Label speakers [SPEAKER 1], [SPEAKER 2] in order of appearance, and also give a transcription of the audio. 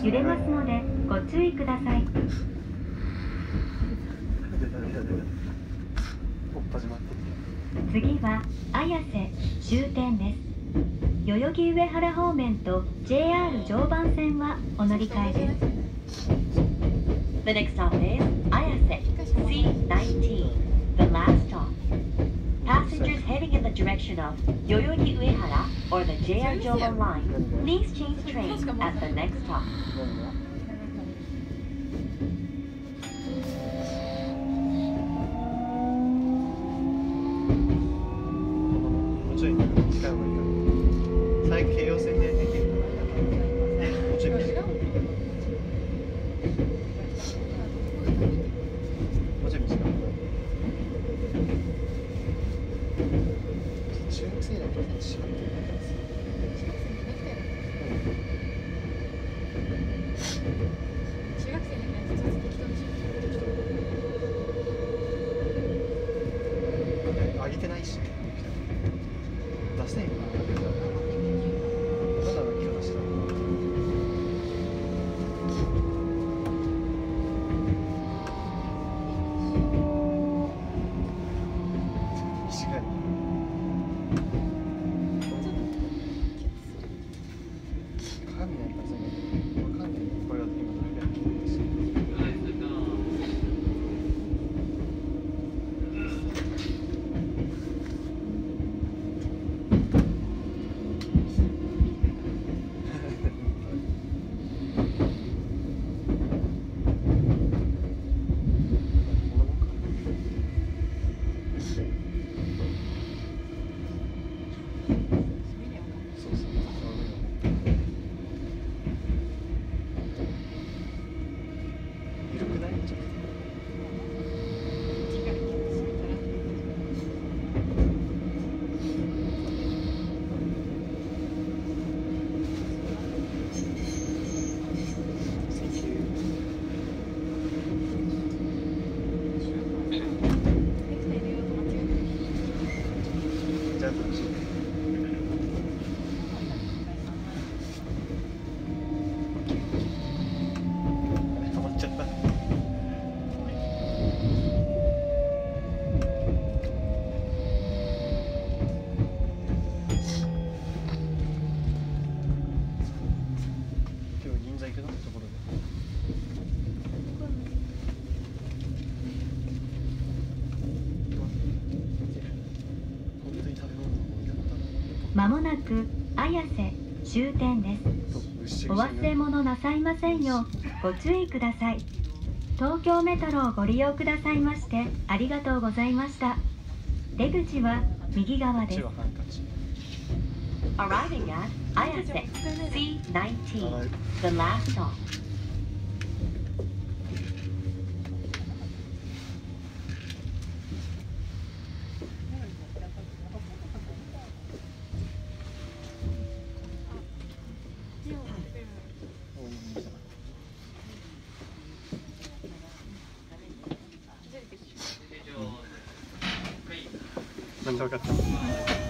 [SPEAKER 1] 揺れますのでご注意ください。次は綾瀬終点です。代々木上原方面と JR 常磐線はお乗り換えです。The next stop is Ayase C19, the last stop. Passengers heading in the direction of Yoyogi Uehara or the JR Joban line, please change train at the next stop.
[SPEAKER 2] 最近京葉線でできるからもうちょい短い。もうちょい短い。中学生だと違ってる。
[SPEAKER 3] 中学生だから適当に
[SPEAKER 2] 上げてないし出せんよな。まだな気がした。短い。鏡ないからさ、わかんない。これが今どれぐらい聞いてるし。
[SPEAKER 1] まもなく綾瀬終点です。お忘れ物なさいませんようご注意ください。東京メトロをご利用くださいましてありがとうございました。出口は右側です。Arriving at Ayase C19, the last stop.
[SPEAKER 2] なんか分かった。